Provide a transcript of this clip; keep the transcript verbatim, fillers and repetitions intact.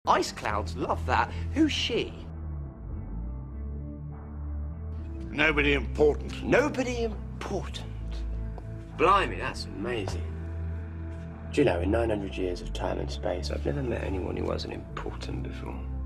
Ice clouds love that. Who's she? Nobody important. Nobody important. Blimey, that's amazing. Do you know, in nine hundred years of time and space, I've never met anyone who wasn't important before.